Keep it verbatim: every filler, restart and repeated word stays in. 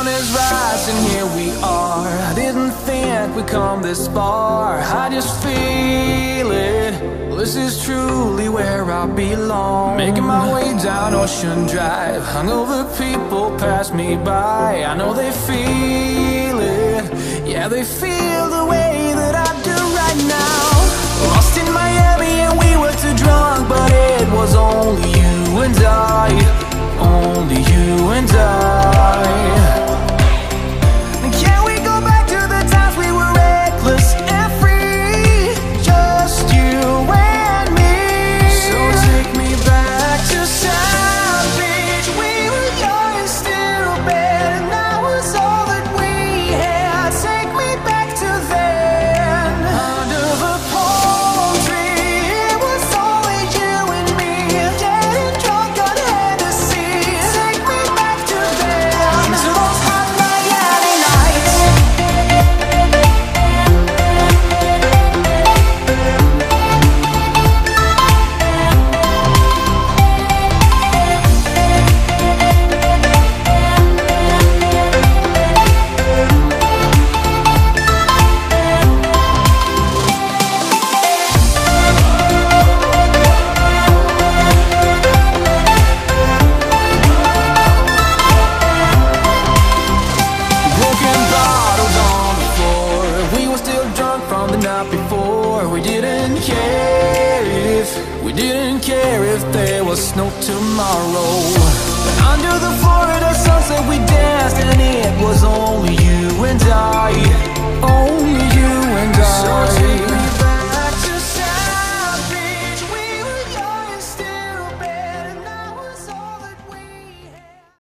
sun is rising, here we are. I didn't think we'd come this far. I just feel it. This is truly where I belong. Making my way down Ocean Drive. Hungover people pass me by. I know they feel it. Yeah, they feel the way that I do right now. Lost in Miami and we were too drunk, but it was only you and I. Only you and I. Can we go back to the times we were reckless and free? Just you and me. So take me back to South Beach. We were young and stupid, and that was all that we had. Take me back to then. Under the palm tree, it was only you and me. Getting drunk on Hennessy. Take me back to then. To those hot Miami nights. Broken bottles on the floor. We were still drunk from the night before. We didn't care if, we didn't care if there was snow tomorrow. But under the Florida sunset we danced, and it was only you and I.